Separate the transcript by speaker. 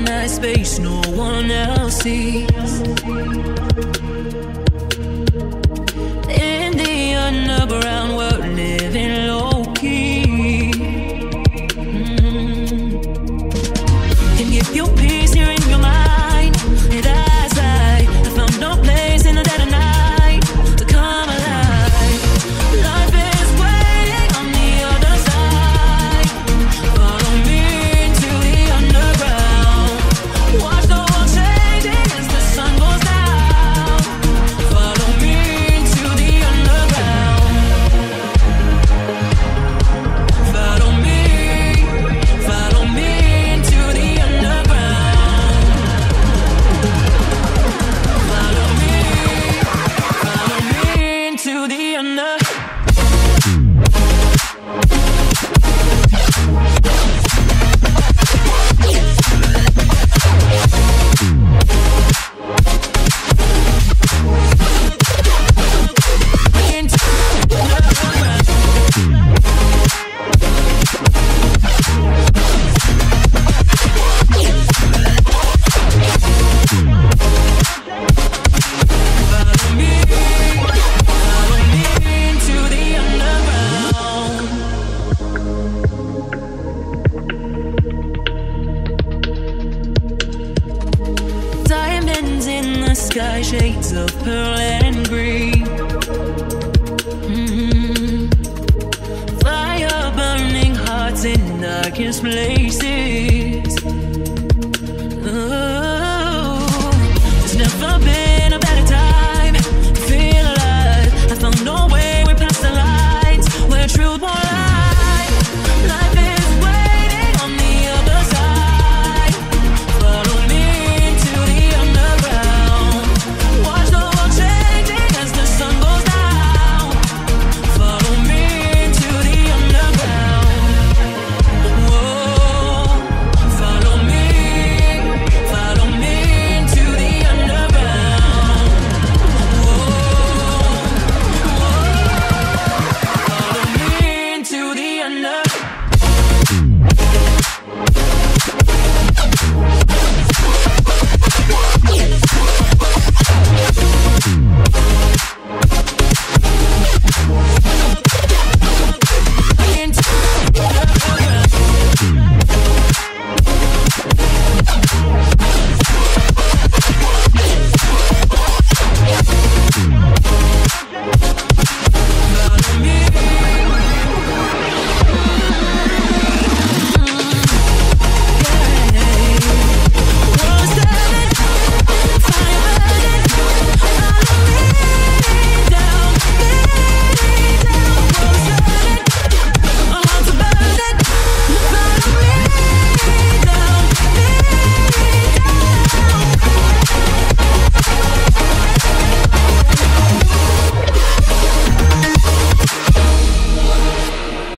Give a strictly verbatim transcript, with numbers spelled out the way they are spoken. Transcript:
Speaker 1: night space no one else sees. In the underground world, living low-key. Mm-hmm. Can give you peace here in your mind. Hey, that's right. I found no place in the dead of night to come alive. Life is waiting on the other side. Follow me into the underground. Watch the world changing as the sun goes down. Follow me into the underground. Follow me, follow me into the underground. Follow me, follow me into the underground. Diamonds in the sky, shades of pearl and green. Mm-hmm. Fire burning hearts in darkest places.